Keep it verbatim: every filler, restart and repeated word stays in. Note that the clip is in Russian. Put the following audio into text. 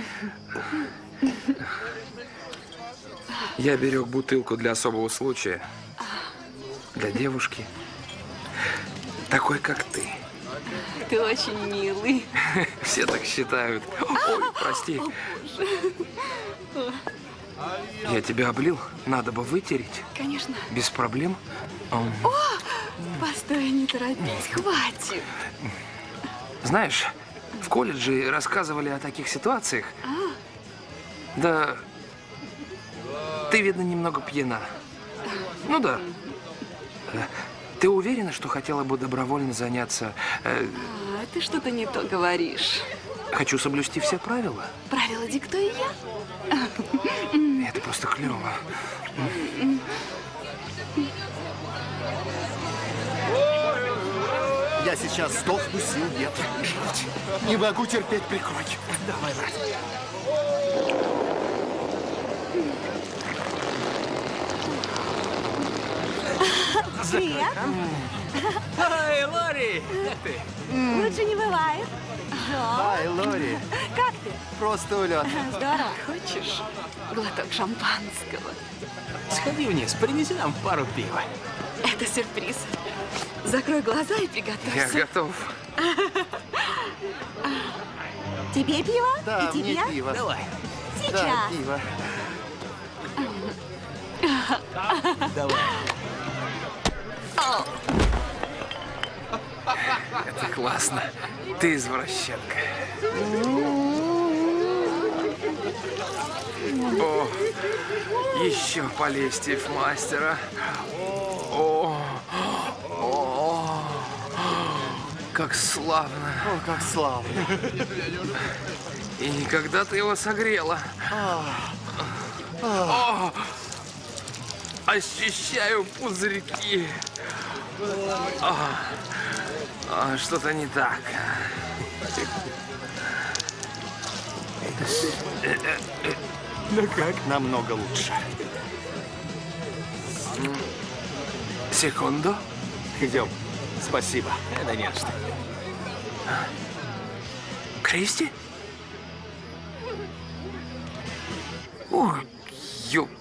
Я берег бутылку для особого случая. Для девушки. Такой, как ты. Ты очень милый. Все так считают. Ой, прости. О, Боже. Я тебя облил. Надо бы вытереть. Конечно. Без проблем. О, постой, не торопись. Хватит. Знаешь, в колледже рассказывали о таких ситуациях. А? Да, ты, видно, немного пьяна. Ну да. Ты уверена, что хотела бы добровольно заняться... Э... А, ты что-то не то говоришь. Хочу соблюсти все правила. Правила диктую я. Это просто клево. Я сейчас сдохну, сил нет. Не могу терпеть, прикрой. Давай, брат. Привет. Эй, Лори! Как ты? Лучше не бывает. Ай, Лори. Как ты? Просто улет. Здорово. Хочешь глоток шампанского? Сходи вниз, принеси нам пару пива. Это сюрприз. Закрой глаза и приготовься. Я готов. Тебе пиво? Да, И тебе? мне пиво. Давай. Сейчас. Да, пиво. Давай. Это классно. Ты извращенка. О, еще полезтив мастера. О, о, как славно. О, как славно. И никогда ты его согрела. О, ощущаю пузырьки. А, а, что-то не так. Ну как? Намного лучше. Секунду. Идем. Спасибо. Это не что. Кристи? Ой, ёп.